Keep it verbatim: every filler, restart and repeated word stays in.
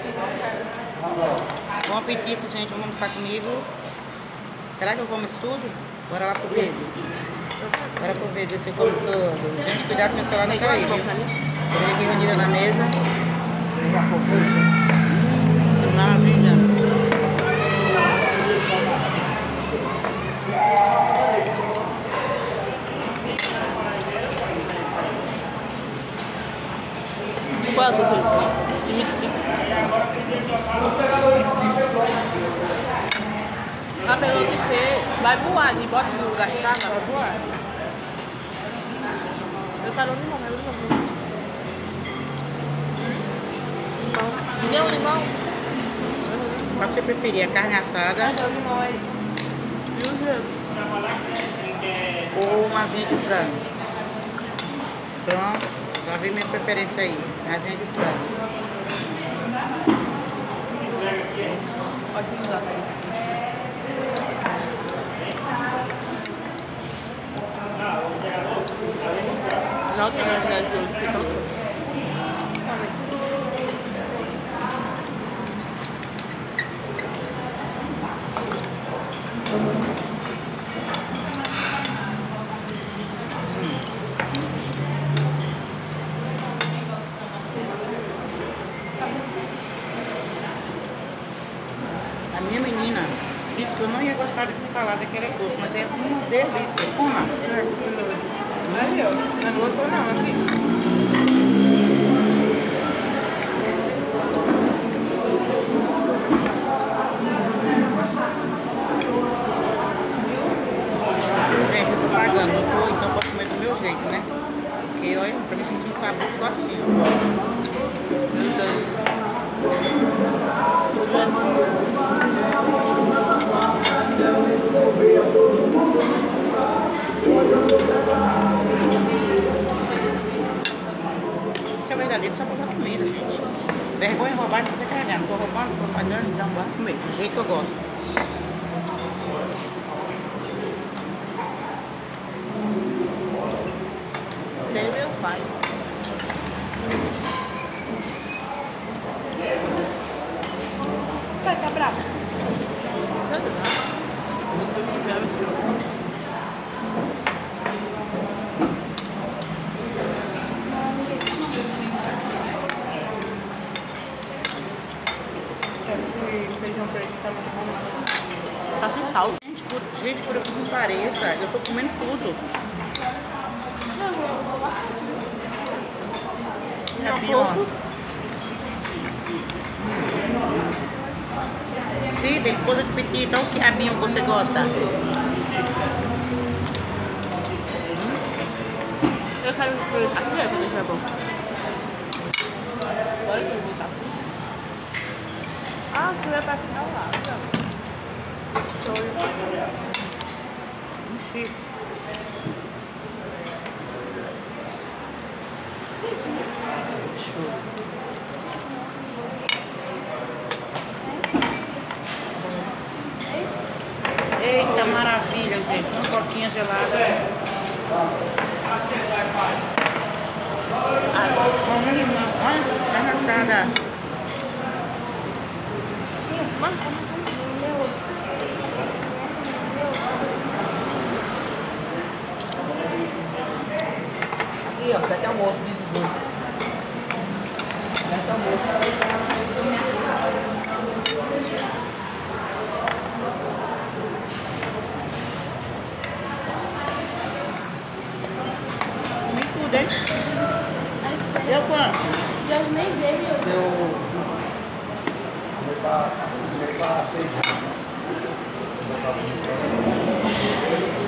Bom apetite, gente. Vamos almoçar comigo. Será que eu como isso tudo? Bora lá pro vídeo. Bora pro vídeo, ver se eu como tudo. Gente, cuidado que meu celular não cair, viu? Tô aqui reunida na mesa. Maravilha. Quanto, gente? vinte e cinco. Apesar de que vai voar ali, bota no lugar de casa, vai voar. Eu quero limão, eu quero limão. Limão. Deu um limão? Qual que você preferia? Carne assada? Deu limão aí. E o gelo? Ou uma asinha de frango? Pronto. Já vi minha preferência aí, asinha de frango. Pode usar pra ele. Não tem realidade de hoje, porque são todos. A minha menina disse que eu não ia gostar dessa salada que ela é doce, mas é uma delícia. Coma. Aí, ó. Não gostou não, aqui. Gente, eu tô pagando, não tô, então eu posso comer do meu jeito, né? Porque, olha, pra me sentir um sabor só assim, ó. Isso é verdadeiro só pra comida, gente. Vergonha de roubar e poder carregar. Não tô roubando, não tô pagando, então bora comer. Do jeito que eu gosto. Nem meu pai. Pai, tá bravo? Feijão preto tá muito bom. Tá sem sal. Gente, por, gente, por que não pareça, eu tô comendo tudo. É pior. Sim, tem esposa de petit, então que abinho você gosta? Eu quero ver aqui, é porque é bom. Olha que eu vou botar. Ah, tu vai passar lá, ó. Ixi. Show. Eita, maravilha, gente. Uma coquinha gelada. Ah, vamos limão. Olha, carne assada. Aqui, ó, sete almoço de dezoito. Sete almoço. Comi tudo, hein? Deu quanto? Eu nem vejo. Deu... Vai para seis.